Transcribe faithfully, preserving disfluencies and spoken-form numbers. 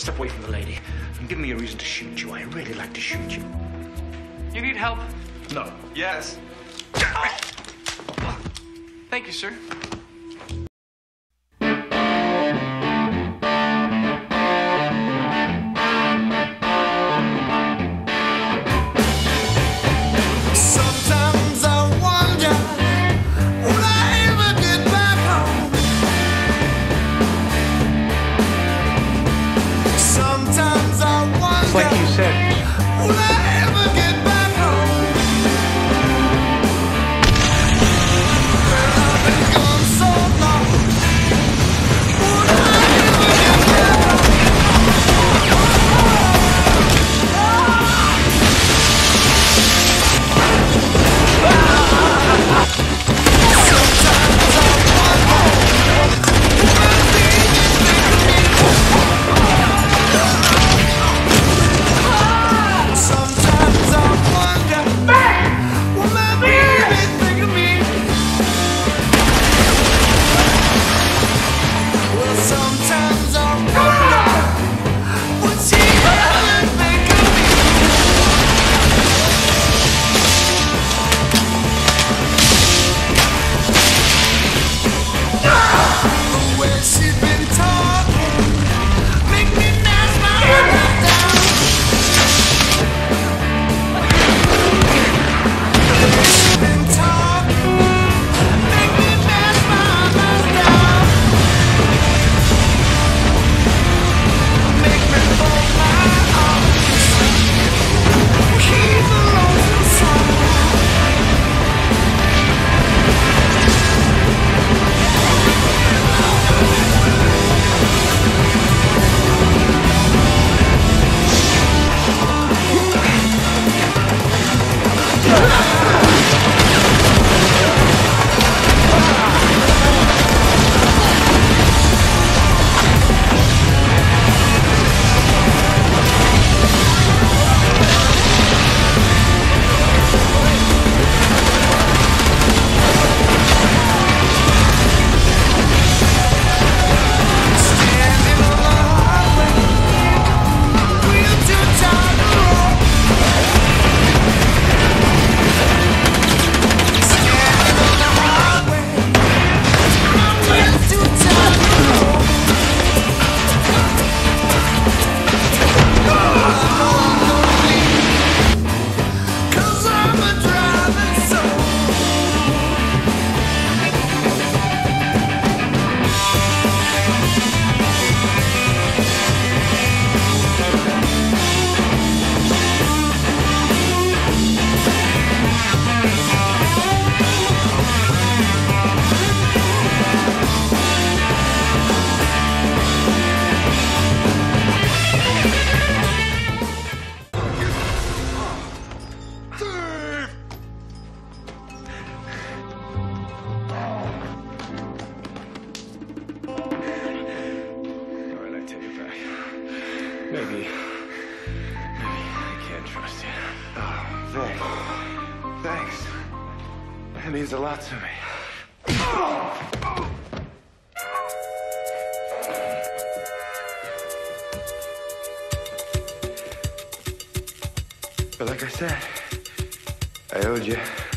Step away from the lady and give me a reason to shoot you. I really like to shoot you. You need help? No. Yes. Thank you, sir. Sometimes I wonder, will I ever get back home? Sometimes I wonder, It's like you said. will I ever get back home? Well, I've been gone so long. Will I ever get back home? Sometimes I wonder, will my baby think of me? Well, sometimes I wonder, would she ever think of me? The way she's been talking, make me dash my eyes down. She's been talking, make me dash my eyes down. Make me fold my arms, keep the lonesome song. Standing on the highway, wheel too tight to roll. Standing on the highway, wheel too tight to roll. I know I'm gonna bleed, 'cause I'm a driving soul. All right, I take it back. Maybe. Maybe I can't trust you. Oh, thanks. Thanks. That means a lot to me. But like I said, I owed you.